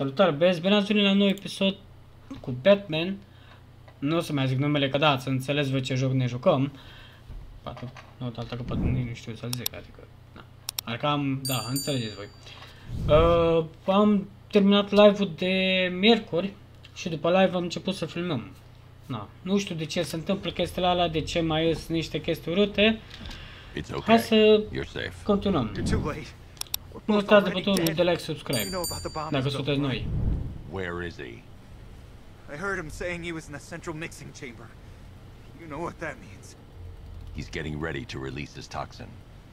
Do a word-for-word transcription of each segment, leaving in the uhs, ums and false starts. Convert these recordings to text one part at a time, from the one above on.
Salutare, băieți, bine ați venit la un nou episod cu Batman. Nu o să mai zic numele, că da, ați înțeles voi ce joc ne jucăm. Poate, nu, altă că poate nu știu să zic, adică, na. Adică am, da, înțelegeți voi. Uh, am terminat live-ul de miercuri și după live am început să filmăm. Na, nu știu de ce se întâmplă chestiile alea, de ce mai ies niște chestii urâte. Hai să continuăm. Nu uitați de butonul de like, subscribe, dacă sunteți noi. Where is he? I heard him saying he was in the central mixing chamber. You know what that means. He's getting ready to release his toxin.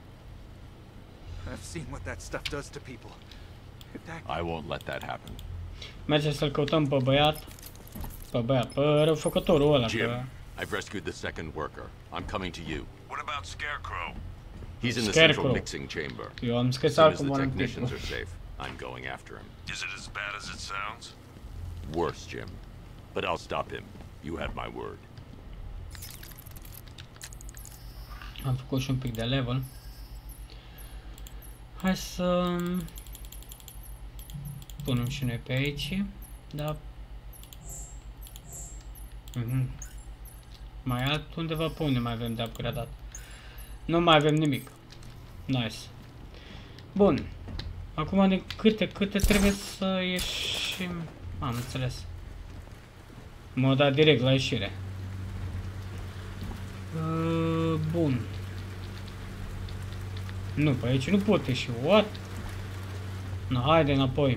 I've seen what that stuff does to people. If that... I won't let that happen. Mergem să-l căutăm pe băiat. Pe băiat, pe răufăcătorul ăla. Jim, Pe... I've rescued the second worker. I'm coming to you. What about Scarecrow? He's in the Scarecrow. central mixing chamber. Eu am As scris soon as altcum the un technicians are safe, I'm going after him. Is it as bad as it sounds? Worse, Jim. But I'll stop him. You have my word. Am făcut și un pic de level. Hai să punem și noi pe aici. Da. Mhm. Mai alt undeva pe unde mai avem de upgradat. Nu mai avem nimic. Nice. Bun. Acum de câte, câte trebuie să ieșim. Am înțeles. M-a dat direct la ieșire. Uh, bun. Nu, pe aici nu pot ieși. What? No, haide înapoi.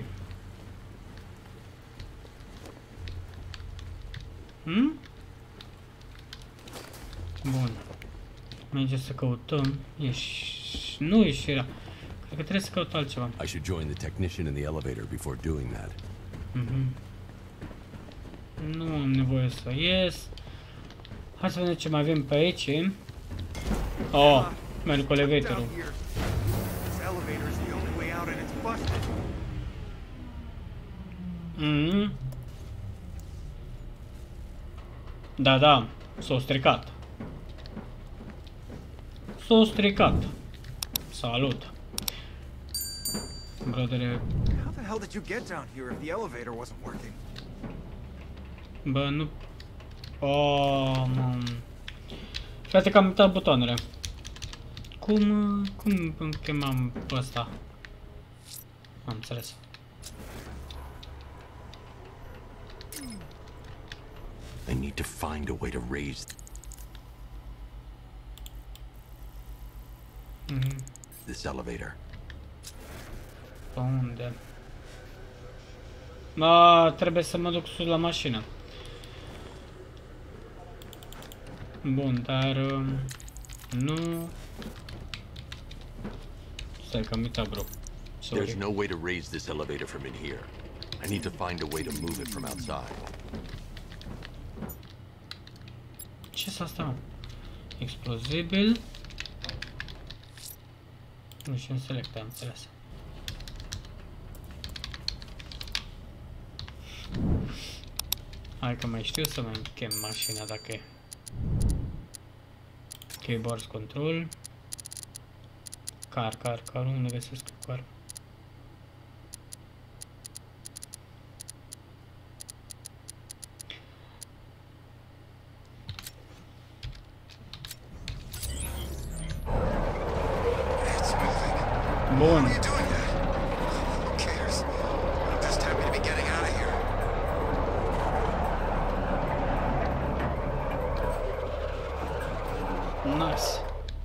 Hmm? Bun. Mergem să căutăm. Ieși... Nu ieșirea. Cred că trebuie să caut altceva. I should join the technician in the elevator before doing that. Mhm. Nu am nevoie să ies. Hai să vedem ce mai avem pe aici. Oh, merg cu elevatorul. Mhm. Da, da, s-a stricat. S-a stricat. Salut. Brodere. How the hell did you get down here if the elevator wasn't working? Bă, nu... Oh, man. Frate că am uitat butoanele. Cum... Cum îmi chemam pe ăsta? Am înțeles. I need to find a way to raise Mhm. this elevator. Pe unde? A, trebuie să mă duc sus la mașină. Bun, dar... Um, nu... Stai că am uitat, bro. Sorry. There's no way to raise this elevator from in here. I need to find a way to move it from outside. Ce-s asta, mă? Explozibil. Nu știu, select, am înțeles. Hai că mai știu să mai chem mașina dacă e. Keyboard control. Car, car, car, unde găsesc car? Bun. Nice.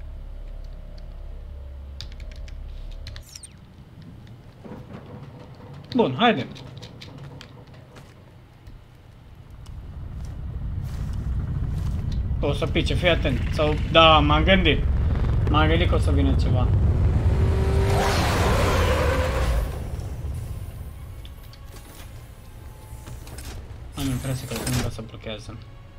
Bun, haide. O să pice, fii atent. Sau, da, m-am gândit. M-am gândit că o să vină ceva. Am impresia că cumva se blochează.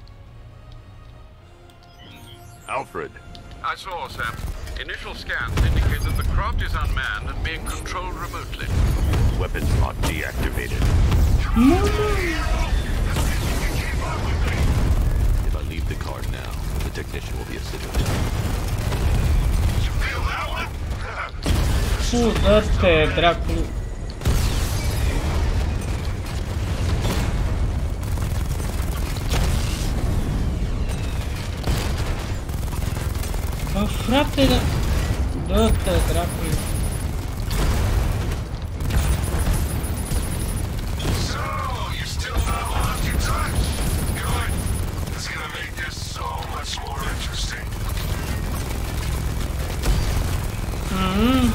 Alfred. I saw, Sam. Initial scans indicate that the craft is unmanned and being controlled remotely. Weapons pod deactivated. If I leave the car now, the technician will be a civilian. Fu, dă-te, dracului. frate, da... Dă-te, dracului. Mm-hmm.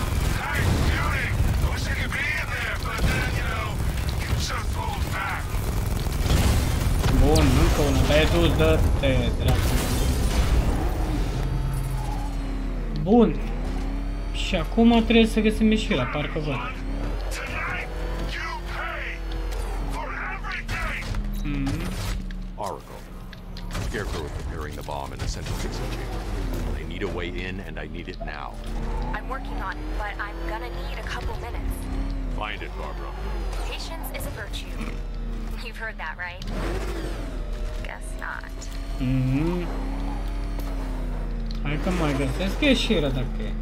Bun, încă una, dar e dus, dă-te, dracu. Bun. Și acum trebuie să găsim ieșirea, parcă văd. Mm-hmm. Oracle. Scarecrow is preparing the bomb in the central mixing chamber. I need a way in, and I need it now. I'm working on it, but I'm gonna need a couple minutes. Find it, Barbara. Patience is a virtue. You've heard that, right? Guess not. Mhm. Hai că mai găsesc ieșirea dacă e.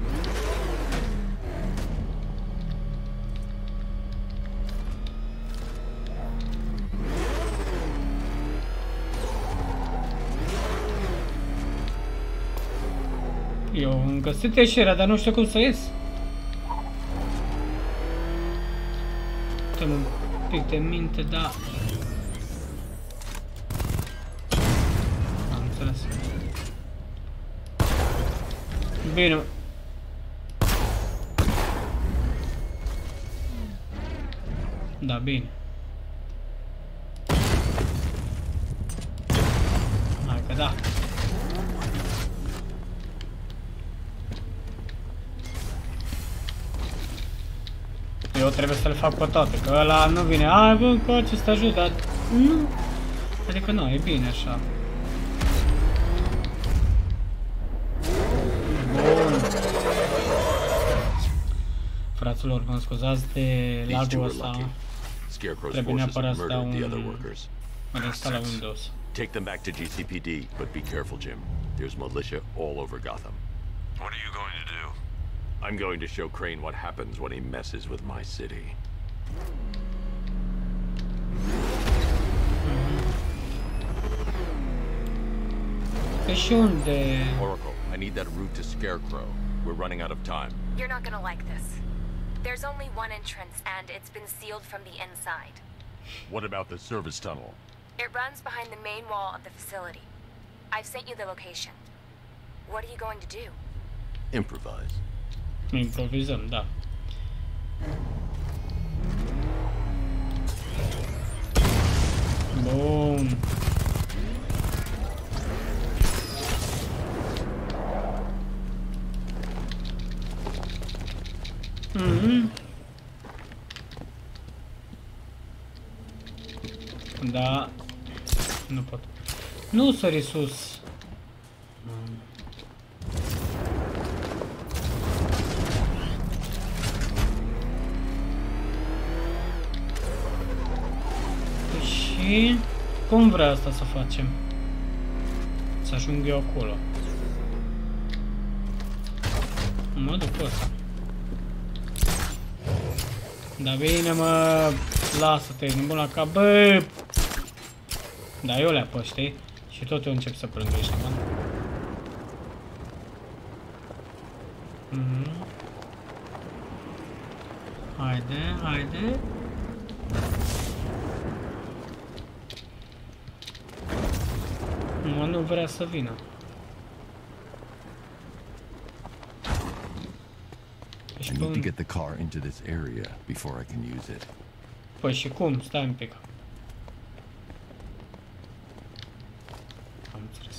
Eu am găsit ieșirea, dar nu știu cum să ies. Tem un pic de minte, dar... Am înțeles. Bine. Da, bine. Hai că da. Eu trebuie să le fac pe toate, că ăla nu vine. Ai, bă, încoace să te ajut, dar nu. Adică nu, e bine așa. Bun. Fraților, mă scuzați de lagul ăsta. Trebuie neapărat să dau un resta la Windows. Take them back to G C P D, but be careful, Jim. There's militia all over Gotham. What are you going to do? I'm going to show Crane what happens when he messes with my city. Pe și unde? Oracle, I need that route to Scarecrow. We're running out of time. You're not gonna like this. There's only one entrance, and it's been sealed from the inside. What about the service tunnel? It runs behind the main wall of the facility. I've sent you the location. What are you going to do? Improvise. Improvizăm, da. Bun. Mhm. Da. Nu pot. Nu sări sus. Și cum vrea asta să facem? Să ajung eu acolo. Mă duc pe ăsta. Da bine, mă, lasă-te, nu bun la cap, bă! Da, eu le apăs, știi? Și tot eu încep să plâng ăștia, mă. Mhm. Haide, haide. Mă, nu vrea să vină. I need to get the car into this area before I can use it. Păi și cum? Stai un pic. Am înțeles.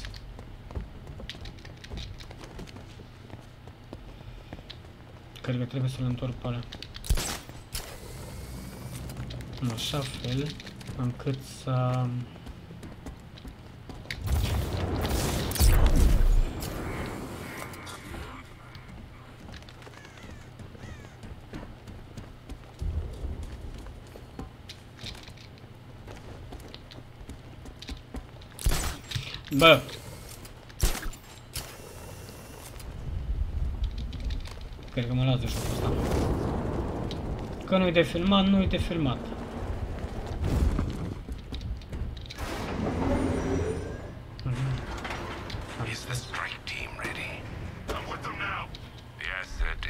Cred că trebuie să-l întorc pe ăla. În așa fel încât să... Bă! Cred că mă las de jocul ăsta. Că nu-i de filmat, nu-i de filmat. Is the strike team ready?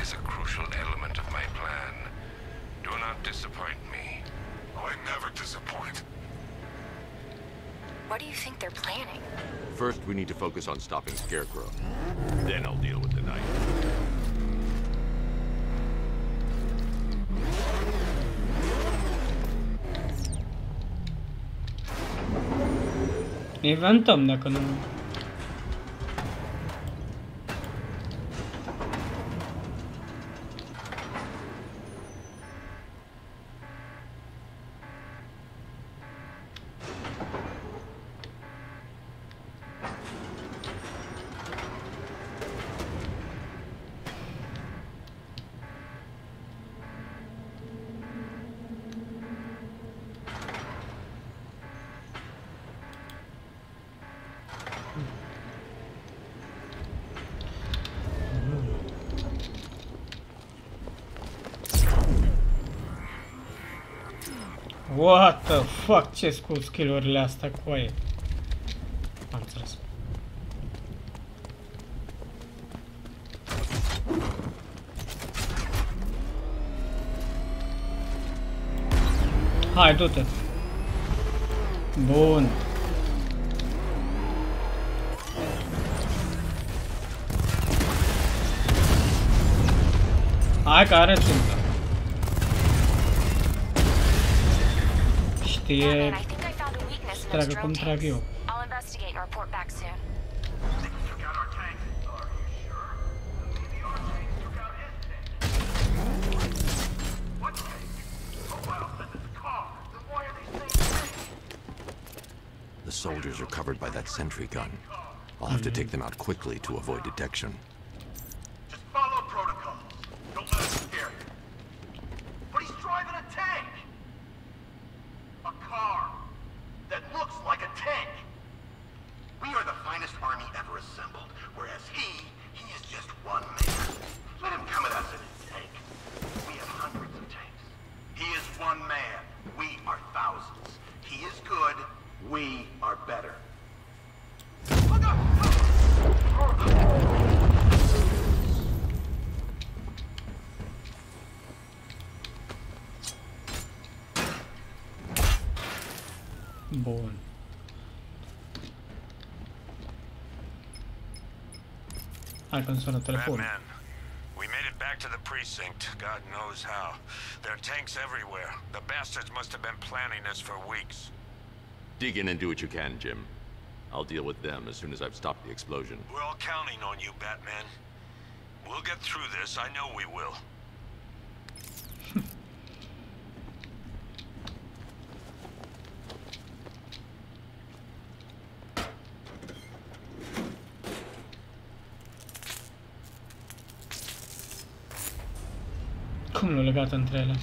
is a crucial element of my plan. Do not disappoint me. I never disappoint. What do you think they're planning? First, we need to focus on stopping Scarecrow. Then I'll deal with the knight. Inventăm dacă nu... What the fuck? Ce cu skill-urile astea cu aia? Am înțeles. Hai, du-te. Bun. Hai că are țintă. Știe... Tragă cum trag eu. The soldiers are covered by that sentry gun. I'll have to take them out quickly to avoid detection. Just follow protocol. Don't let us scare you. But he's driving a tank. A car that looks like a tank. We are the finest army ever assembled, whereas he, he is just one man. Let him come at us in his tank. We have hundreds of tanks. He is one man. We are thousands. He is good. We are better. Bun. Hai că-mi sună telefonul. Batman, we made it back to the precinct. God knows how. There are tanks everywhere. The bastards must have been planning this for weeks. Dig in and do what you can, Jim. I'll deal with them as soon as I've stopped the explosion. We're all counting on you, Batman. We'll get through this. I know we will. Cum l-au legat între ele?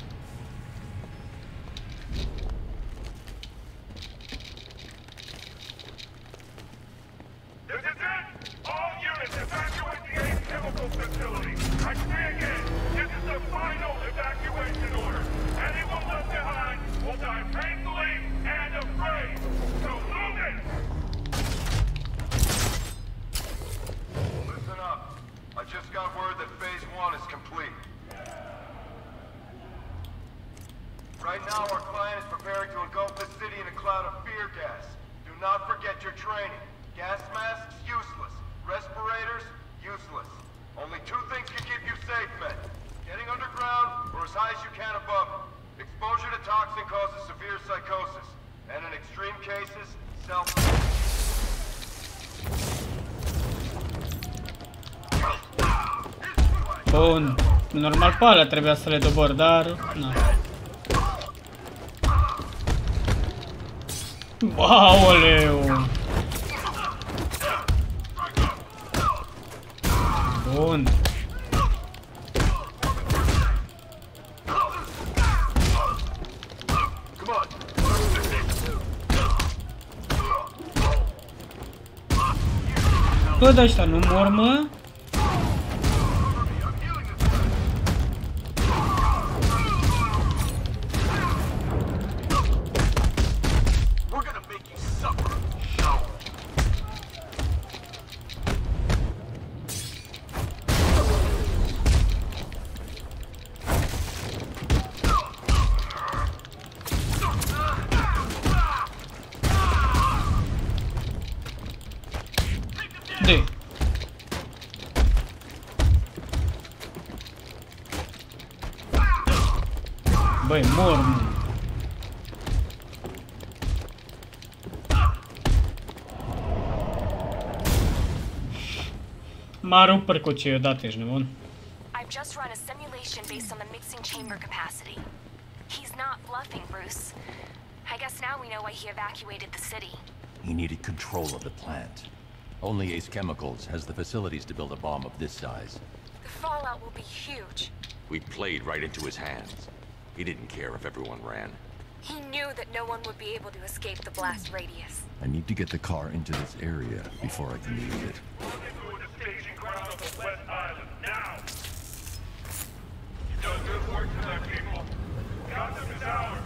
Right now, our client is preparing to engulf the city in a cloud of fear gas. Do not forget your training. Gas masks, useless. Respirators, useless. Only two things can keep you safe, men. Getting underground, or as high as you can above it. Exposure to toxin causes severe psychosis. And in extreme cases, self... Bun. Normal pe alea trebuia să le dobor, dar... Na. Aoleu! Bun. Bă, de ăștia nu mor, mă? M-a rupt percuție odată, ești nebun. I've just run a simulation based on the mixing chamber capacity. He's not bluffing, Bruce. I guess now we know why he evacuated the city. He needed control of the plant. Only Ace Chemicals has the facilities to build a bomb of this size. The fallout will be huge. We played right into his hands. He didn't care if everyone ran. He knew that no one would be able to escape the blast radius. I need to get the car into this area before I can use it. The staging ground of the West Island, now! You've done good work tonight, people. Gotham is ours!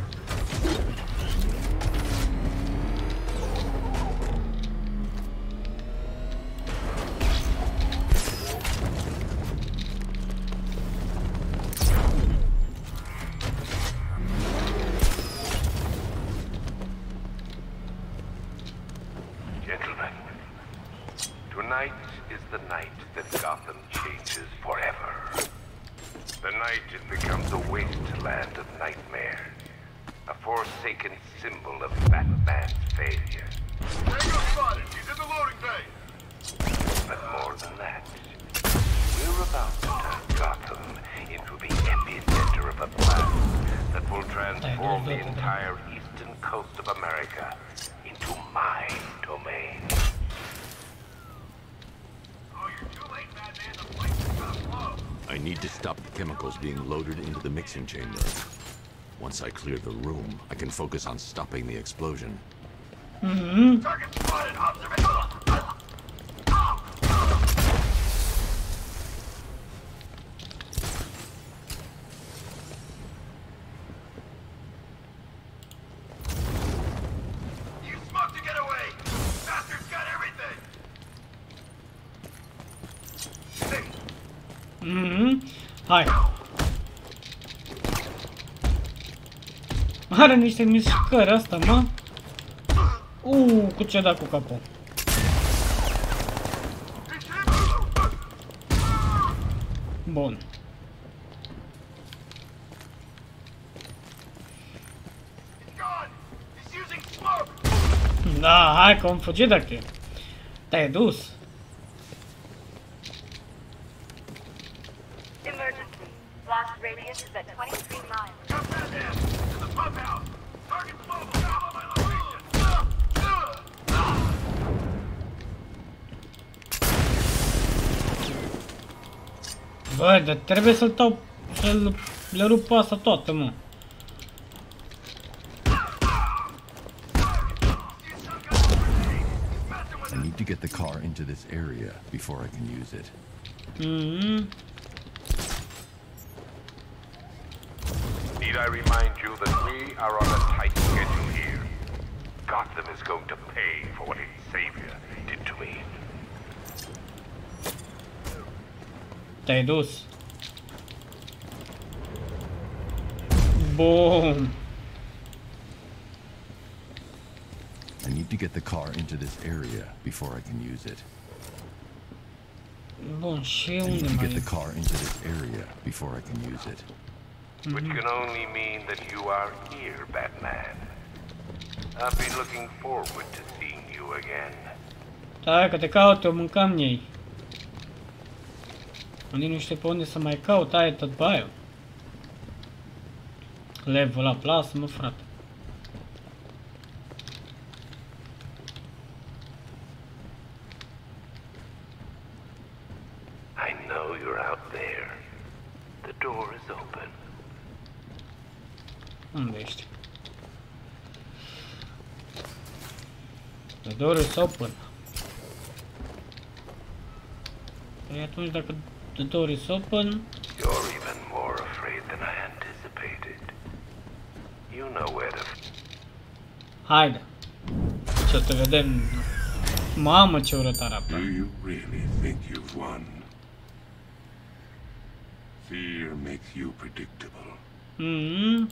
Gentlemen, tonight is the night that Gotham changes forever. The night it becomes a wasteland of nightmares, a forsaken symbol of Batman's failure. Tango spotted. He's in the loading bay. But more than that, we're about to turn Gotham into the epicenter of a plan that will transform the entire eastern coast of America into my domain. Oh, you're too late, Batman. The place is gonna blow. I need to stop the chemicals being loaded into the mixing chamber. Once I clear the room, I can focus on stopping the explosion. Mhm. Target spotted. Observation. You smoked to get away. Bastard's got everything. Hey, Mhm. Hai. Are niște mișcări asta, mă. Uuu, cu ce da cu capul. Bun. it's gone. He's using smoke. Da, hai că am fugit de aquí. Te-ai dus. Emergency. Blast radius is at twenty-three miles. Come Batman. To the pump house. Target's mobile. Follow my location. Bă, dar trebuie să-l tau, să-l le rup pe asta toată, mă. I need to get the car into this area before I can use it. Mhm. Need I remind you that we are on a tight schedule here? Gotham is going to pay for what its savior did to me. Te-ai dus. Bun. I need to get the car into this area before I can use it. Bun, și I need unde to mai get e? the car into this area before I can use it. Which can only mean that you are here, Batman. I've been looking forward to seeing you again. Stai că te caut, eu mâncam ei. Unii nu știu pe unde să mai caut, aia e tot baiul. Level la plasă, mă, frate. I know you're out there. The door is open. Unde ești? The door is open. Păi atunci dacă the door is open... You're even more afraid than I anticipated. You know where to... Haide. Să te vedem. Mamă, ce urât arată. Do you really think you've won? Fear makes you predictable. Mhm.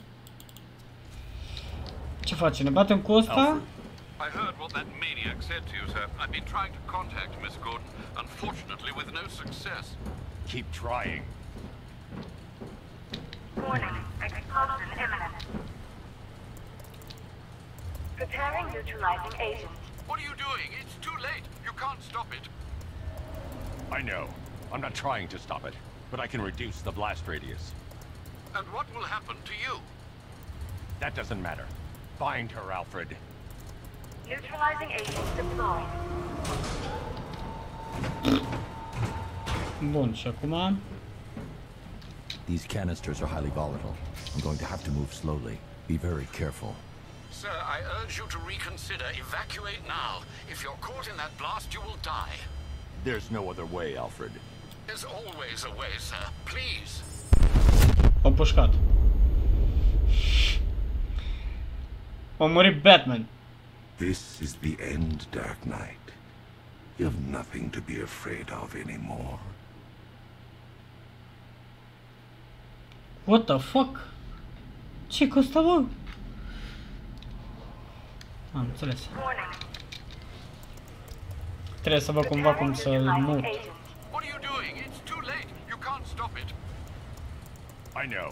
Ce face? Ne batem cu ăsta? I heard what that maniac said to you, sir. I've been trying to contact Miss Gordon, unfortunately with no success. Keep trying. Warning. Explosion imminent. Preparing neutralizing agent. What are you doing? It's too late. You can't stop it. I know. I'm not trying to stop it, but I can reduce the blast radius. And what will happen to you? That doesn't matter. Find her, Alfred. Neutralizing agents deployed. Bun, și acum... These canisters are highly volatile. I'm going to have to move slowly. Be very careful. Sir, I urge you to reconsider. Evacuate now. If you're caught in that blast, you will die. There's no other way, Alfred. There's always a way, sir. Please. O pușcat. O murit Batman. This is the end, Dark Knight. You have nothing to be afraid of anymore. What the fuck? Ce costă, bă? Am înțeles. Trebuie să văd cumva cum să-l mut. What are you doing? It's too late. You can't stop it. I know.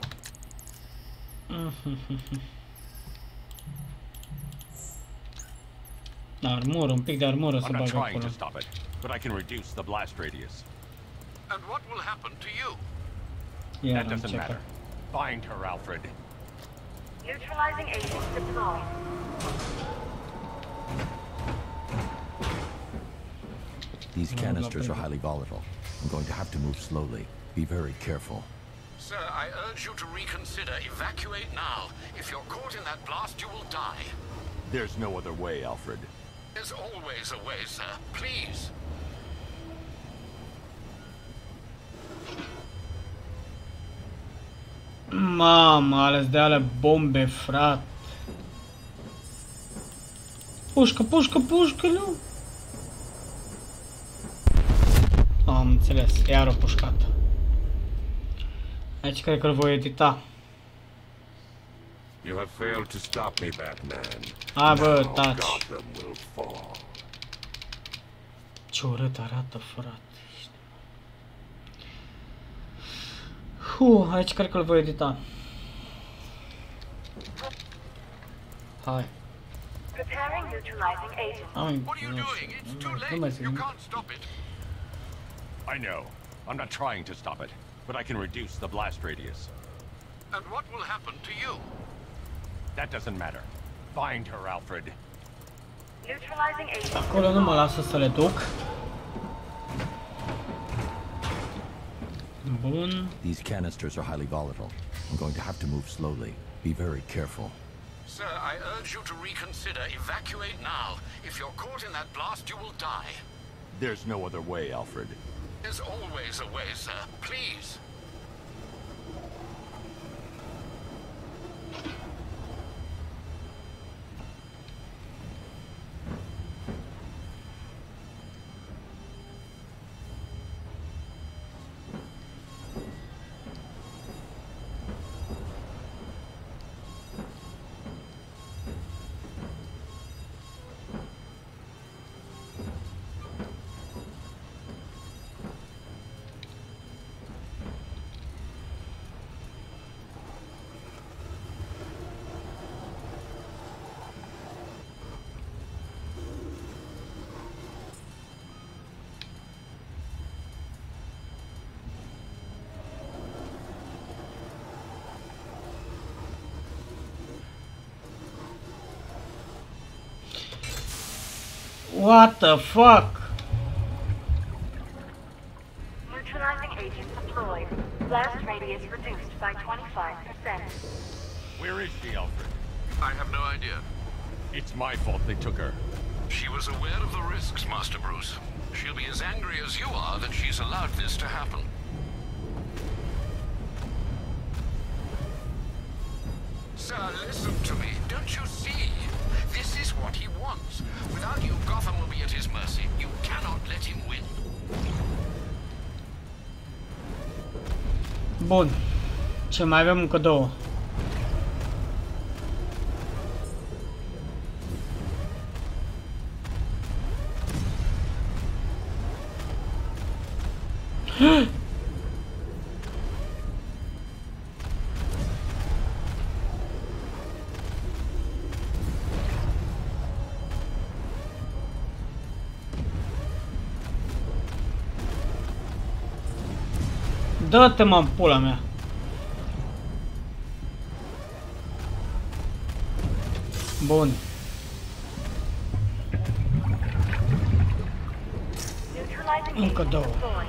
Armură, un pic de armură să I'm not bag trying acolo. to stop it, but I can reduce the blast radius. And what will happen to you? Iar That am doesn't matter. început. Find her, Alfred. Neutralizing agents deployed. These canisters are highly volatile. I'm going to have to move slowly. Be very careful. Sir, I urge you to reconsider. Evacuate now. If you're caught in that blast, you will die. There's no other way, Alfred. There's always a way, sir. Please. Mamă, ales de ale bombe, frat. Pușcă, pușcă, pușcă, nu? Am înțeles, iar o pușcată. Aici cred că îl voi edita. You have failed to stop me, Batman. Hai bă, Now taci. Gotham will fall. Ce urât arată, frate. Huh, aici cred că îl voi edita. Hai. Preparing neutralizing agent. Ai, What are you nu doing? știu, It's nu- too nu late. mai You zic. can't stop it. I know. I'm not trying to stop it, but I can reduce the blast radius. And what will happen to you? That doesn't matter. Find her, Alfred. Neutralizing agent. Acolo nu mă lasă să le duc. Bun. These canisters are highly volatile. I'm going to have to move slowly. Be very careful. Sir, I urge you to reconsider. Evacuate now. If you're caught in that blast, you will die. There's no other way, Alfred. There's always a way, sir. Please. What the fuck? Neutralizing agent deployed. Blast radius reduced by twenty-five percent. Where is she, Alfred? I have no idea. It's my fault they took her. She was aware of the risks, Master Bruce. She'll be as angry as you are that she's allowed this to happen. Sir, listen to me. Don't you see? This is what he wants. Without you, Gotham will be at his mercy. You cannot let him win. Bun. Ce mai avem încă două. Dă-te, mă, în pula mea. Bun. Încă două.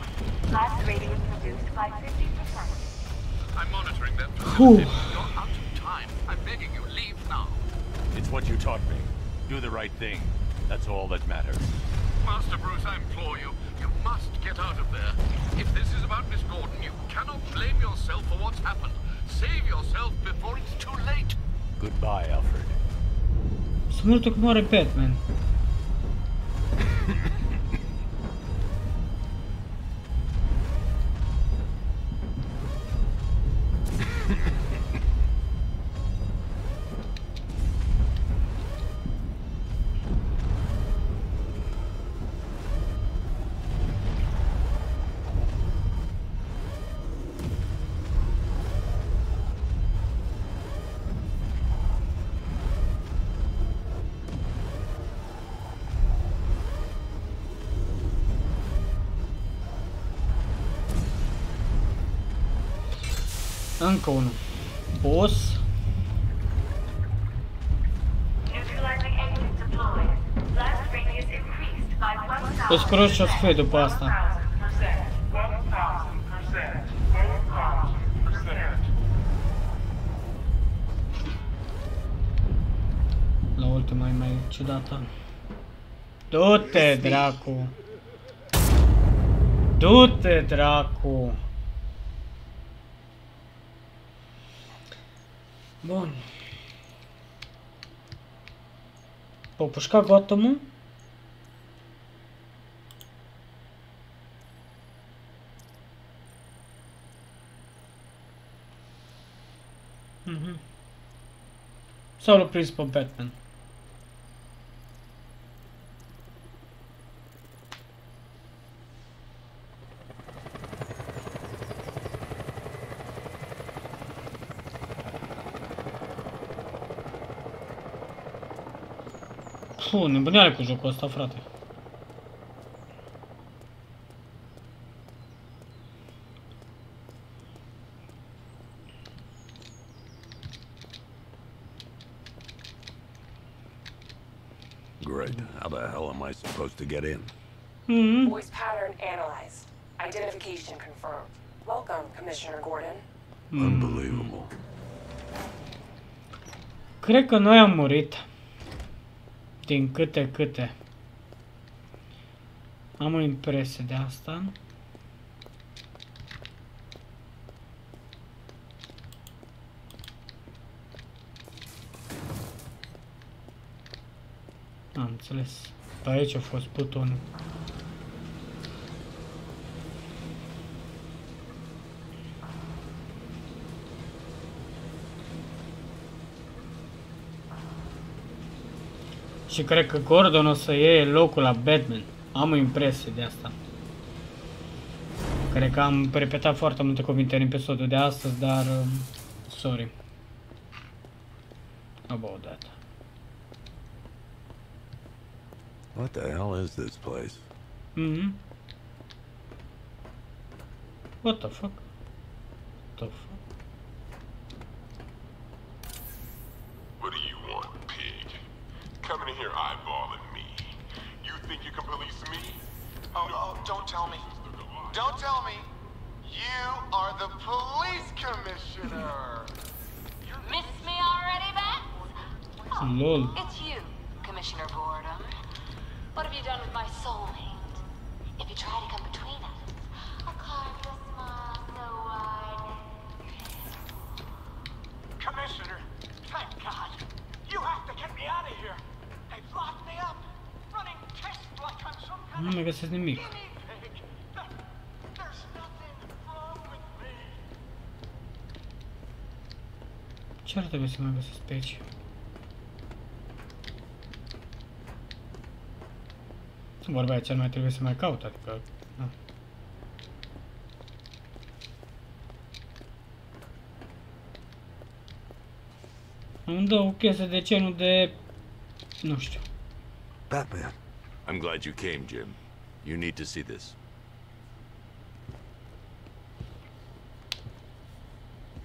I'm monitoring them. Whew. You're out of time. I'm begging you, leave now. It's what you taught me. Do the right thing. That's all that matters. Master Bruce, I implore you, you must get out of there. If this is about Miss Gordon, you cannot blame yourself for what's happened. Save yourself before it's too late. Goodbye, Alfred. Sunt multe cum are Batman. Încă unul. Boss. Îți cunoști ce o să fie după asta. La ultima e mai ciudată. Du-te, dracu. Du-te, dracu. Bun. O pușca Gotham-ul? Mhm. Sau l-a prins pe Batman? Puh, nebuneare cu jocul ăsta, frate. Great. How the hell am I supposed to get in? Mm-hmm. Voice pattern analyzed. Identification confirmed. Welcome, Commissioner Gordon. Mm. Unbelievable. Cred că noi am murit. Din câte câte. Am o impresie de asta. Am înțeles. Pe aici a fost butonul. Și cred că Gordon o să iei locul la Batman. Am o impresie de asta. Cred că am repetat foarte multe cuvinte în episodul de astăzi, dar... Uh, sorry. About that. What the hell is this place? Mm-hmm. What the fuck? What the fuck? What do you want, pig? Coming in here eyeballing me. You think you can police me? Oh, oh, don't tell me. Don't tell me. You are the police commissioner. Miss me already, Bats? Oh, Lol. it's you, Commissioner Gordon. What have you done with my soulmate? If you try to come between us, I'll carve your smile so wide. Commissioner, thank God. You have to get me out of here. They've locked me up, running tests like I'm some kind Nu of mai găsesc nimic. guinea pig. There- There's nothing wrong with me. Ce ar trebui să mai găsesc pe aici? Vorba aia, ce mai trebuie să mai caut, adică... Na. Îmi dă o chestie de genul de... Nu știu. Batman. I'm glad you came, Jim. You need to see this.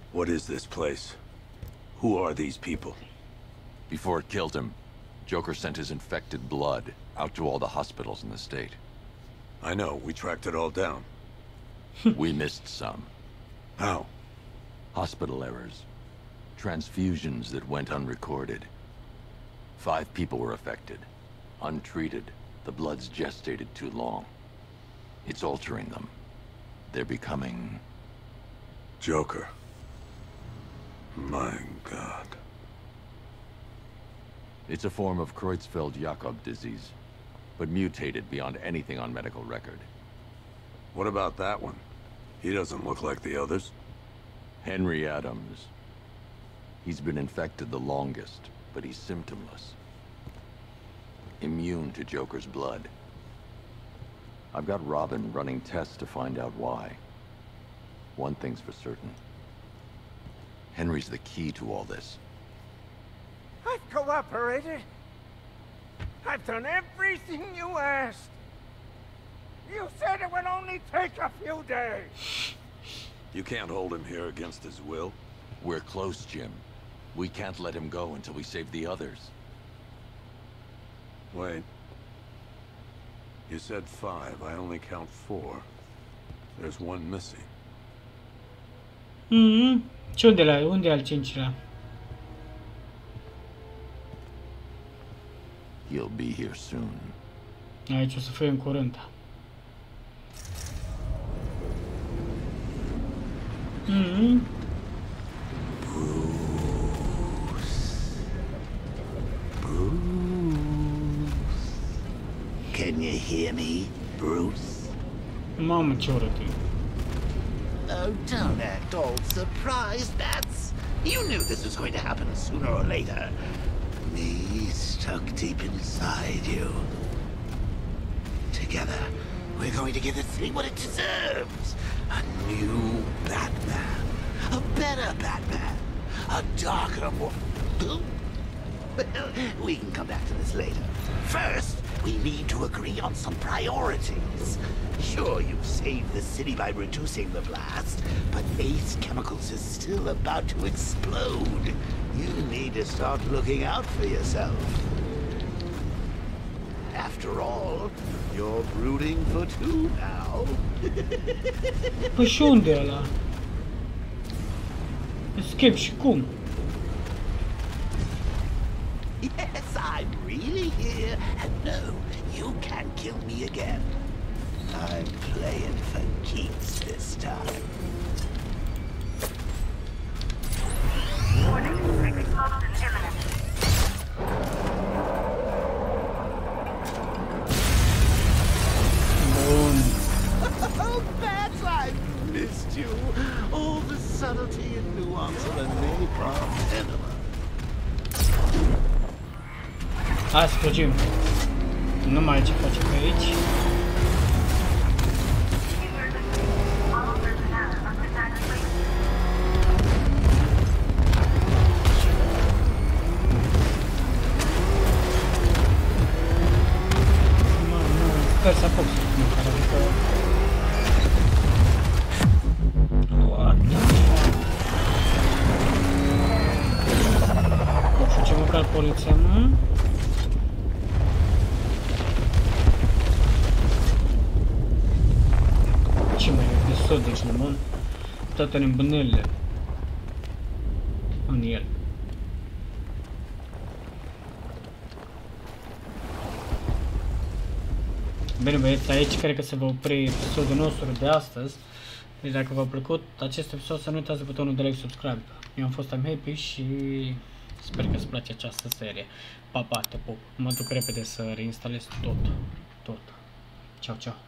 What is this place? Who are these people? Before it killed him, Joker sent his infected blood out to all the hospitals in the state. I know, we tracked it all down. We missed some. How? Hospital errors. Transfusions that went unrecorded. Five people were affected. Untreated, the blood's gestated too long. It's altering them. They're becoming... Joker. My God. It's a form of Creutzfeldt-Jakob disease, but mutated beyond anything on medical record. What about that one? He doesn't look like the others. Henry Adams. He's been infected the longest, but he's symptomless. Immune to Joker's blood. I've got Robin running tests to find out why. One thing's for certain. Henry's the key to all this. I've cooperated. I've done everything you asked. You said it would only take a few days. You can't hold him here against his will. We're close, Jim. We can't let him go until we save the others. Wait. You said five. I only count four. There's one missing. Mhm. Ce unde la unde e al cincilea? He'll be here soon. Aici o să fie în curând. Mhm. Can you hear me, Bruce? Mamă, ce urât e. Oh, don't act all surprised, Bats. You knew this was going to happen sooner or later. Me stuck deep inside you. Together, we're going to give this thing what it deserves. A new Batman. A better Batman. A darker, more... Well, we can come back to this later. First, we need to agree on some priorities. Sure, you've saved the city by reducing the blast, but Ace Chemicals is still about to explode. You need to start looking out for yourself. After all, you're brooding for two now. Păi și unde e ăla? Escape și cum? Yes, I'm really here, and no, you can't kill me again. I'm playing for keeps this time. Warning, explosion imminent. Oh, Bats, I've missed you. All the subtlety and nuance of a napalm enema. Hai să fugim. Nu mai ce face pe aici. Sper să apuc să măcar, adică... What the fuck? Nu știu ce măcar poliția, nu? Ce mai episod, deci, nu, mă? Toate nebunelile în el. Bine, băieți, aici cred că se va opri episodul nostru de astăzi. Deci dacă v-a plăcut acest episod, să nu uitați de butonul de like, subscribe. Eu am fost I'm Happy și sper că îți place această serie. Pa, pa, te pup. Mă duc repede să reinstalez tot. Tot. Ciao, ciao.